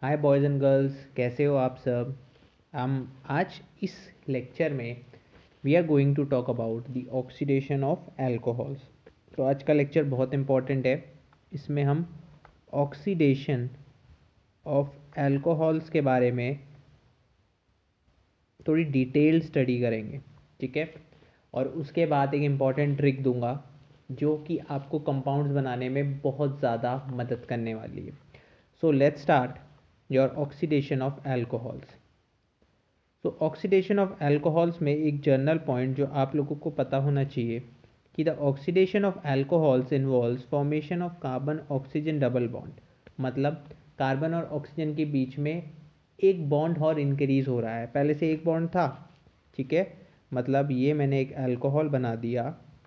Hi boys and girls, कैसे हो आप सब। हम आज इस लेक्चर में we are going to talk about the oxidation of alcohols. तो आज का लेक्चर बहुत इम्पॉर्टेंट है। इसमें हम ऑक्सीडेशन ऑफ एल्कोहल्स के बारे में थोड़ी डिटेल स्टडी करेंगे, ठीक है। और उसके बाद एक इम्पॉर्टेंट ट्रिक दूंगा जो कि आपको कंपाउंड्स बनाने में बहुत ज़्यादा मदद करने वाली है। So let's start your oxidation of alcohols. तो ऑक्सीडेशन ऑफ एल्कोहल्स में एक जर्नल पॉइंट जो आप लोगों को पता होना चाहिए कि the oxidation of alcohols involves formation of carbon oxygen double bond. मतलब कार्बन और ऑक्सीजन के बीच में एक बॉन्ड और इंक्रीज हो रहा है। पहले से एक बॉन्ड था, ठीक है। मतलब ये मैंने एक अल्कोहल बना दिया,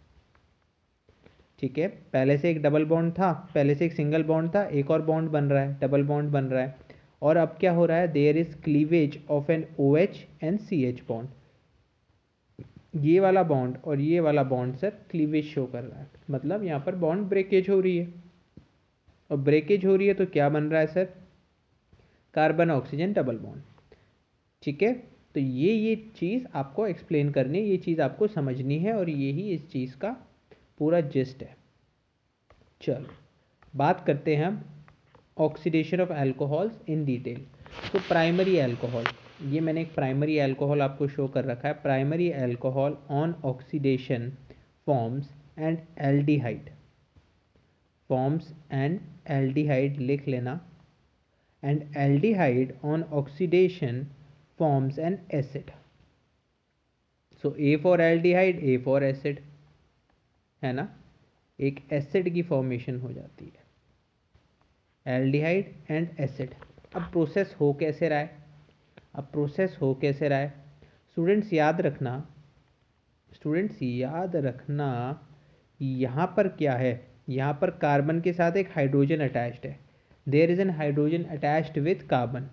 ठीक है। पहले से एक डबल बॉन्ड था, पहले से एक सिंगल बॉन्ड था, एक और बॉन्ड बन रहा है, डबल बॉन्ड बन रहा है। और अब क्या हो रहा है, there is cleavage of an OH and CH bond. ये वाला बॉन्ड और ये वाला बॉन्ड सर क्लीवेज शो कर रहा है, मतलब यहाँ पर बॉन्ड ब्रेकेज हो रही है। और ब्रेकेज हो रही है तो क्या बन रहा है sir, carbon oxygen double bond, ठीक है। तो ये चीज़ आपको एक्सप्लेन करनी है, ये चीज़ आपको समझनी है और यही इस चीज़ का पूरा जिस्ट है। चलो बात करते हैं हम oxidation of alcohols in detail. तो प्राइमरी अल्कोहल, ये मैंने एक प्राइमरी अल्कोहल आपको शो कर रखा है। Primary alcohol on oxidation forms and aldehyde, forms and aldehyde लिख लेना। And aldehyde on oxidation forms an acid. So A for aldehyde, A for acid, है ना। एक एसिड की फॉर्मेशन हो जाती है, एल्डिहाइड एंड एसिड। अब प्रोसेस हो कैसे रहा है, अब प्रोसेस हो कैसे रहा है, स्टूडेंट्स याद रखना, स्टूडेंट्स याद रखना, यहाँ पर क्या है, यहाँ पर कार्बन के साथ एक हाइड्रोजन अटैच्ड है। There is an hydrogen attached with carbon.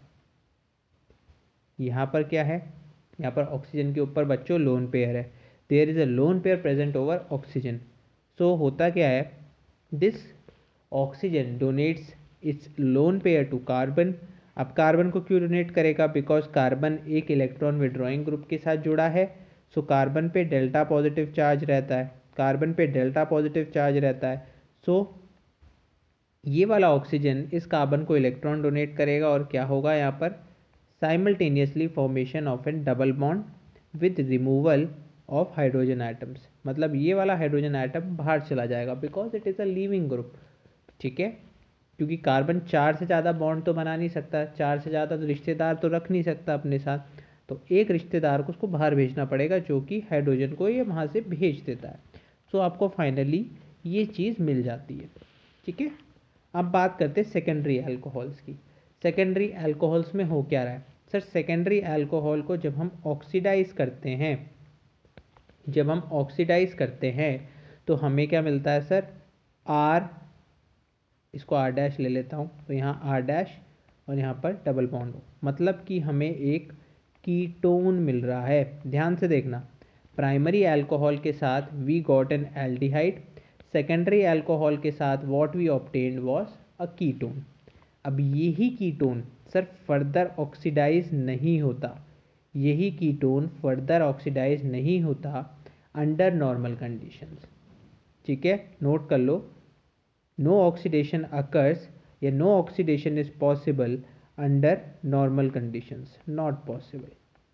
यहाँ पर क्या है, यहाँ पर ऑक्सीजन के ऊपर बच्चों लोन पेयर है। There is a lone pair present over oxygen. So होता क्या है, this oxygen donates its lone pair to carbon. अब कार्बन को क्यों डोनेट करेगा, बिकॉज कार्बन एक इलेक्ट्रॉन विड्रॉइंग ग्रुप के साथ जुड़ा है। सो कार्बन पे डेल्टा पॉजिटिव चार्ज रहता है, कार्बन पे डेल्टा पॉजिटिव चार्ज रहता है। सो ये वाला ऑक्सीजन इस कार्बन को इलेक्ट्रॉन डोनेट करेगा और क्या होगा यहाँ पर, simultaneously formation of an double bond with removal of hydrogen items. मतलब ये वाला हाइड्रोजन आइटम बाहर चला जाएगा because it is a leaving group, ठीक है। क्योंकि कार्बन 4 से ज़्यादा बॉन्ड तो बना नहीं सकता, 4 से ज़्यादा तो रिश्तेदार तो रख नहीं सकता अपने साथ। तो एक रिश्तेदार को उसको बाहर भेजना पड़ेगा जो कि हाइड्रोजन को ये वहाँ से भेज देता है। सो आपको फाइनली ये चीज़ मिल जाती है, ठीक है। अब बात करते हैं सेकेंडरी अल्कोहल्स की। सेकेंडरी अल्कोहल्स में हो क्या रहा है सर, सेकेंडरी अल्कोहल को जब हम ऑक्सीडाइज करते हैं, जब हम ऑक्सीडाइज करते हैं तो हमें क्या मिलता है सर, आर, इसको आर डैश ले लेता हूँ, तो यहाँ आर डैश और यहाँ पर डबल बॉन्ड हो, मतलब कि हमें एक कीटोन मिल रहा है। ध्यान से देखना, प्राइमरी अल्कोहल के साथ we got an aldehyde, secondary alcohol के साथ what we obtained was a ketone. अब यही कीटोन सर फर्दर ऑक्सीडाइज नहीं होता, यही कीटोन फर्दर ऑक्सीडाइज नहीं होता अंडर नॉर्मल कंडीशंस, ठीक है। नोट कर लो, नो ऑक्सीडेशन अकर्स या no oxidation is possible under normal conditions, not possible.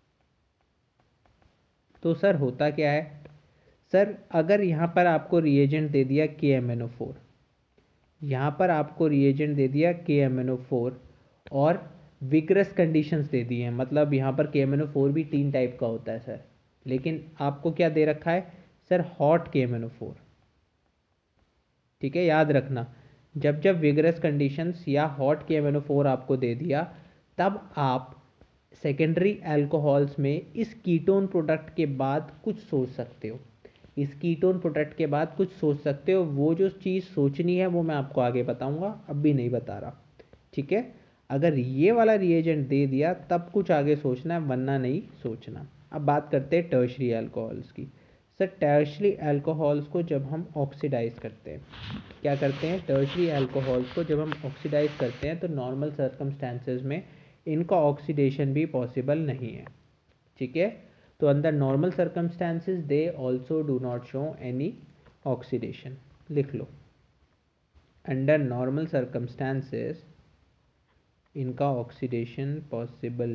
तो सर होता क्या है, सर अगर यहाँ पर आपको रिएजेंट दे दिया KMnO4, यहाँ पर आपको रिएजेंट दे दिया KMnO4 और विग्रस कंडीशंस दे दी हैं, मतलब यहाँ पर KMnO4 भी 3 टाइप का होता है सर, लेकिन आपको क्या दे रखा है सर, हॉट KMnO4, ठीक है। याद रखना, जब जब विग्रस कंडीशंस या हॉट KMnO4 आपको दे दिया, तब आप सेकेंडरी अल्कोहल्स में इस कीटोन प्रोडक्ट के बाद कुछ सोच सकते हो, इस कीटोन प्रोडक्ट के बाद कुछ सोच सकते हो। वो जो चीज़ सोचनी है वो मैं आपको आगे बताऊंगा, अब भी नहीं बता रहा, ठीक है। अगर ये वाला रिएजेंट दे दिया तब कुछ आगे सोचना है, वरना नहीं सोचना। अब बात करते हैं टर्शरी अल्कोहल्स की। सर टर्शरी अल्कोहल्स को जब हम ऑक्सीडाइज करते हैं, क्या करते हैं, टर्शरी अल्कोहल्स को जब हम ऑक्सीडाइज करते हैं तो नॉर्मल सर्कमस्टेंसेज में इनका ऑक्सीडेशन भी पॉसिबल नहीं है, ठीक है। तो under normal circumstances they also do not show any oxidation, लिख लो, अंडर नॉर्मल सर्कमस्टेंसेज इनका ऑक्सीडेशन पॉसिबल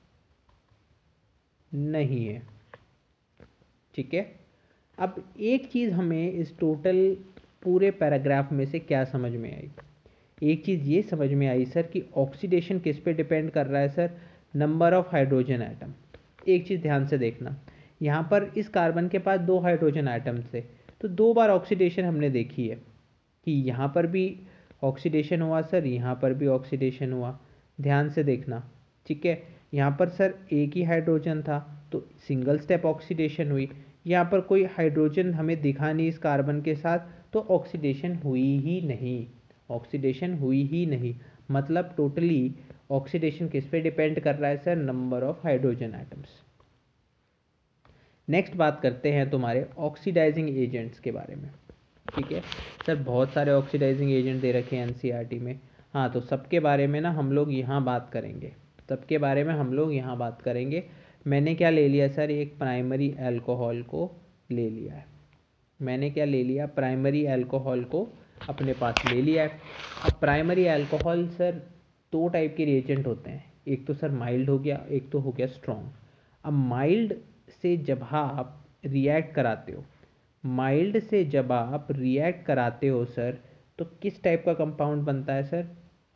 नहीं है, ठीक है। अब एक चीज़ हमें इस टोटल पूरे पैराग्राफ में से क्या समझ में आई, एक चीज़ ये समझ में आई सर कि ऑक्सीडेशन किस पे डिपेंड कर रहा है sir, number of hydrogen atom. एक चीज़ ध्यान से देखना, यहाँ पर इस कार्बन के पास 2 हाइड्रोजन एटम थे, तो 2 बार ऑक्सीडेशन हमने देखी है कि यहाँ पर भी ऑक्सीडेशन हुआ सर, यहाँ पर भी ऑक्सीडेशन हुआ, ध्यान से देखना, ठीक है। यहाँ पर सर एक ही हाइड्रोजन था तो सिंगल स्टेप ऑक्सीडेशन हुई, यहाँ पर कोई हाइड्रोजन हमें दिखा नहीं इस कार्बन के साथ तो ऑक्सीडेशन हुई ही नहीं, ऑक्सीडेशन हुई ही नहीं, मतलब टोटली ऑक्सीडेशन किस पे डिपेंड कर रहा है sir, number of hydrogen atoms. Next बात करते हैं तुम्हारे ऑक्सीडाइजिंग एजेंट्स के बारे में, ठीक है। सर बहुत सारे ऑक्सीडाइजिंग एजेंट दे रखे हैं एनसीईआरटी में, हाँ तो सबके बारे में ना हम लोग यहाँ बात करेंगे, सबके बारे में हम लोग यहाँ बात करेंगे। मैंने क्या ले लिया सर, एक प्राइमरी अल्कोहल को ले लिया है, मैंने क्या ले लिया, प्राइमरी अल्कोहल को अपने पास ले लिया है। अब प्राइमरी अल्कोहल सर 2 टाइप के रिएजेंट होते हैं, एक तो सर माइल्ड हो गया, एक तो हो गया स्ट्रॉन्ग। अब माइल्ड से जब आप रिएक्ट कराते हो, माइल्ड से जब आप रिएक्ट कराते हो सर तो किस टाइप का कंपाउंड बनता है सर,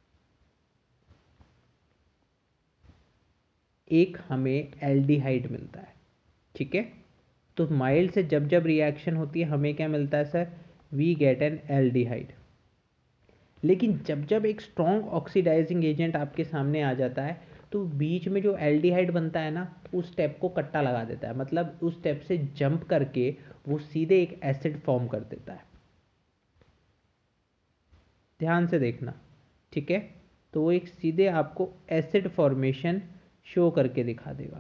एक हमें एल्डिहाइड मिलता है, ठीक है। तो माइल्ड से जब जब रिएक्शन होती है हमें क्या मिलता है sir, we get an aldehyde. लेकिन जब जब एक स्ट्रॉन्ग ऑक्सीडाइजिंग एजेंट आपके सामने आ जाता है तो बीच में जो एल्डिहाइड बनता है ना उस स्टेप को कट्टा लगा देता है, मतलब उस स्टेप से जंप करके वो सीधे एक एसिड फॉर्म कर देता है, ध्यान से देखना, ठीक है। तो वो एक सीधे आपको एसिड फॉर्मेशन शो करके दिखा देगा,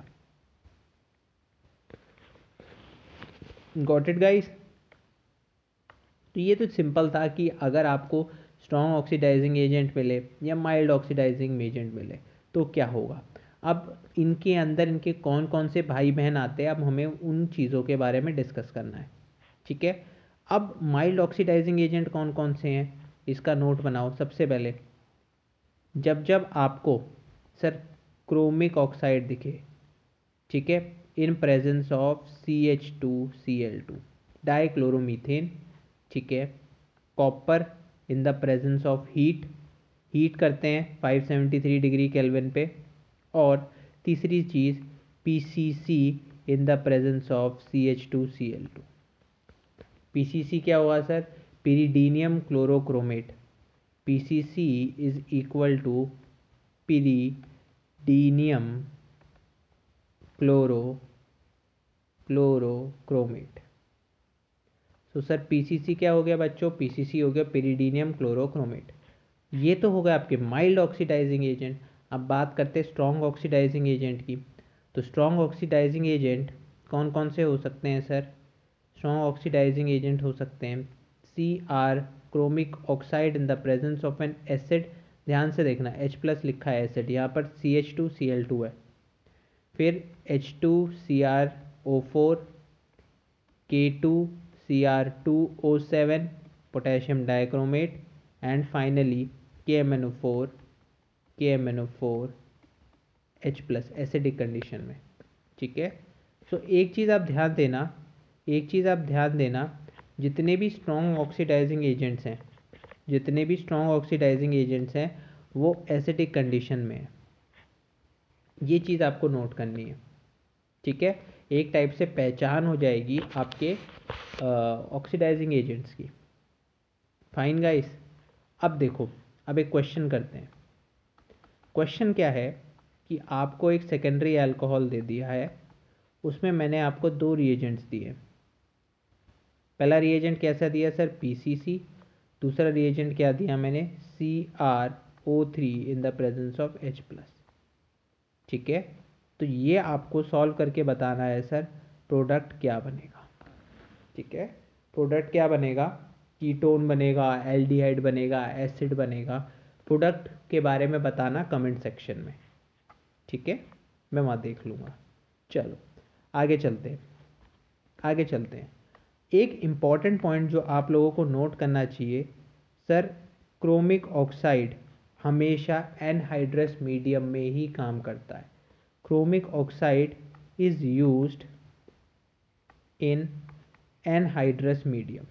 गॉट इट गाइस। तो ये तो सिंपल था कि अगर आपको स्ट्रॉन्ग ऑक्सीडाइजिंग एजेंट मिले या माइल्ड ऑक्सीडाइजिंग एजेंट मिले तो क्या होगा। अब इनके अंदर इनके कौन कौन से भाई बहन आते हैं, अब हमें उन चीज़ों के बारे में डिस्कस करना है, ठीक है। अब माइल्ड ऑक्सीडाइजिंग एजेंट कौन कौन से हैं इसका नोट बनाओ। सबसे पहले जब जब आपको सर क्रोमिक ऑक्साइड दिखे, ठीक है, in presence of CH2Cl2 dichloromethane, ठीक है, copper in the presence of heat, heat करते हैं 573 डिग्री केल्विन पे, और तीसरी चीज़ PCC in the presence of CH2Cl2। PCC क्या हुआ sir, pyridinium chlorochromate, PCC is equal to pyridinium chlorochromate. तो सर पीसीसी क्या हो गया बच्चों, पीसीसी हो गया पिरीडीनियम क्लोरोक्रोमेट। ये तो हो गया आपके माइल्ड ऑक्सीडाइजिंग एजेंट। अब बात करते हैं स्ट्रॉन्ग ऑक्सीडाइजिंग एजेंट की। तो स्ट्रॉन्ग ऑक्सीडाइजिंग एजेंट कौन कौन से हो सकते हैं सर, स्ट्रॉन्ग ऑक्सीडाइजिंग एजेंट हो सकते हैं CR chromic oxide in the presence of an acid, ध्यान से देखना H+ लिखा है एसिड, यहाँ पर CH2Cl2 है, फिर H2Cr O4, K2Cr2O7 potassium dichromate, and finally KMNO4 H+ acidic condition में, ठीक है। सो एक चीज़ आप ध्यान देना, एक चीज़ आप ध्यान देना, जितने भी स्ट्रॉन्ग ऑक्सीडाइजिंग एजेंट्स हैं, जितने भी स्ट्रॉन्ग ऑक्सीडाइजिंग एजेंट्स हैं वो एसिडिक कंडीशन में है, ये चीज़ आपको नोट करनी है, ठीक है। एक टाइप से पहचान हो जाएगी आपके ऑक्सीडाइजिंग एजेंट्स की। Fine guys. अब देखो, अब एक क्वेश्चन करते हैं। क्वेश्चन क्या है कि आपको एक सेकेंडरी अल्कोहल दे दिया है, उसमें मैंने आपको 2 रिएजेंट्स दिए। पहला रिएजेंट कैसा दिया सर, PCC, दूसरा रिएजेंट क्या दिया मैंने, CrO3 in the presence of H+, ठीक है। तो ये आपको सॉल्व करके बताना है सर प्रोडक्ट क्या बनेगा। ठीक है। प्रोडक्ट क्या बनेगा, कीटोन बनेगा, एल्डिहाइड बनेगा, एसिड बनेगा। प्रोडक्ट के बारे में बताना कमेंट सेक्शन में, ठीक है, मैं वहाँ देख लूँगा। चलो आगे चलते हैं, आगे चलते हैं। एक इम्पॉर्टेंट पॉइंट जो आप लोगों को नोट करना चाहिए, सर क्रोमिक ऑक्साइड हमेशा एनहाइड्रस मीडियम में ही काम करता है। Chromic oxide is used in anhydrous medium.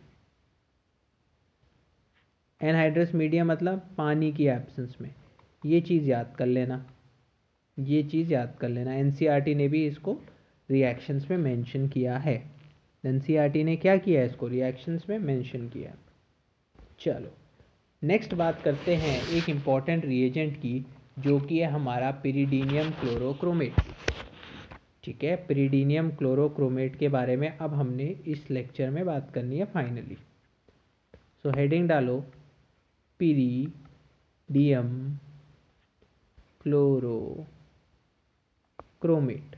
Anhydrous medium मतलब पानी की एब्सेंस में। ये चीज़ याद कर लेना, ये चीज़ याद कर लेना। एनसीईआरटी ने भी इसको रिएक्शंस में मेंशन किया है। एनसीईआरटी ने क्या किया है, इसको रिएक्शंस में मेंशन किया। चलो नेक्स्ट बात करते हैं एक इम्पॉर्टेंट रिएजेंट की, जो कि है हमारा पिरिडीनियम क्लोरोक्रोमेट। ठीक है, पिरिडीनियम क्लोरोक्रोमेट के बारे में अब हमने इस लेक्चर में बात करनी है फाइनली। सो हेडिंग डालो, पिरिडियम क्लोरोक्रोमेट।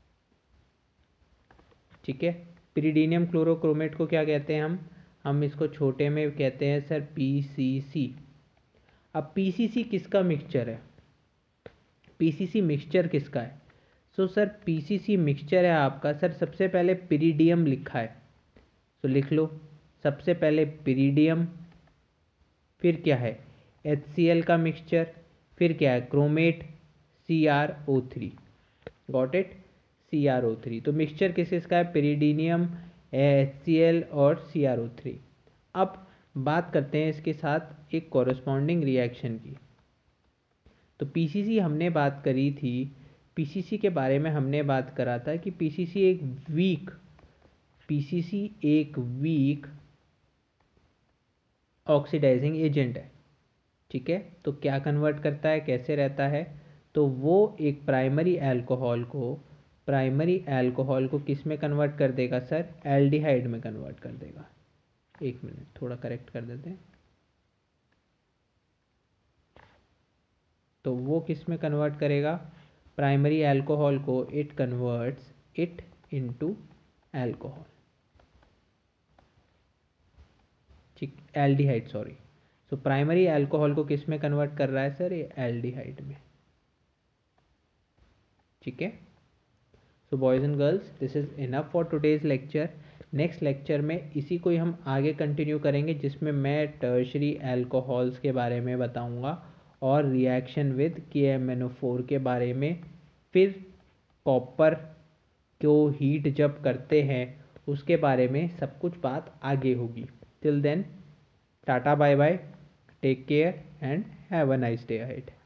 ठीक है, पिरिडीनियम क्लोरोक्रोमेट को क्या कहते हैं हम इसको छोटे में कहते हैं सर पीसीसी। अब पीसीसी किसका मिक्सचर है, पीसीसी मिक्सचर किसका है? सो सर पीसीसी मिक्सचर है आपका, सर सबसे पहले पिरिडियम लिखा है, तो लिख लो सबसे पहले पिरिडियम, फिर क्या है HCl का मिक्सचर, फिर क्या है chromate CrO3। Got it, CrO3। तो मिक्सचर किस किसका है, पिरिडीनियम, HCl और CrO3। अब बात करते हैं इसके साथ एक कॉरस्पॉन्डिंग रिएक्शन की। तो पीसीसी हमने बात करी थी, पीसीसी के बारे में हमने बात करा था कि पीसीसी एक वीक ऑक्सीडाइजिंग एजेंट है। ठीक है, तो क्या कन्वर्ट करता है, कैसे रहता है, तो वो एक प्राइमरी अल्कोहल को किस में कन्वर्ट कर देगा सर, एल्डिहाइड में कन्वर्ट कर देगा। एक मिनट थोड़ा करेक्ट कर देते हैं। तो वो किस में कन्वर्ट करेगा, प्राइमरी अल्कोहल को it converts it into alcohol. ठीक, aldehyde sorry. So primary alcohol को किस में कन्वर्ट कर रहा है सर, ये एल्डिहाइड में। ठीक है, so boys and girls this is enough for today's lecture. Next lecture में इसी को ही हम आगे कंटिन्यू करेंगे, जिसमें मैं टर्शरी अल्कोहल्स के बारे में बताऊंगा और रिएक्शन विद KMnO4 के बारे में, फिर कॉपर को हीट जब करते हैं उसके बारे में सब कुछ बात आगे होगी। Till then tata bye bye, take care and have a nice day ahead.